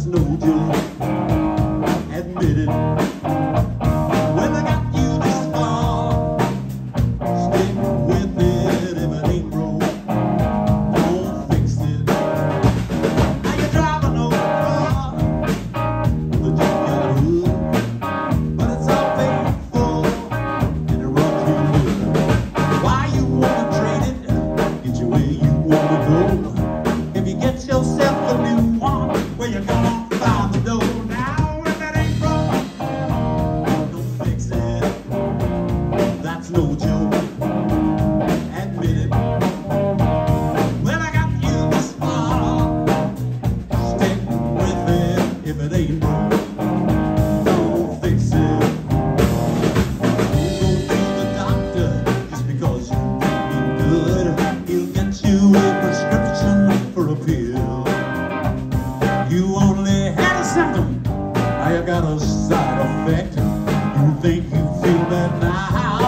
no joke. Admit it. When I got you this far, stick with it. If it ain't broke, don't fix it. Now you're driving no car with a junkyard hood, but it's all paid for and it runs you good. Why you wanna trade it? Get you where you wanna go. If you get yourself a new one, where you gonna find the dough? Now if it ain't broke, don't fix it. That's no joke. Admit it. When I got you this far, stick with it. If it ain't broke, don't fix it. You go to the doctor just because you feel good. He'll get you a prescription for a pill. You only had a symptom, now you got a side effect. You think you feel bad now.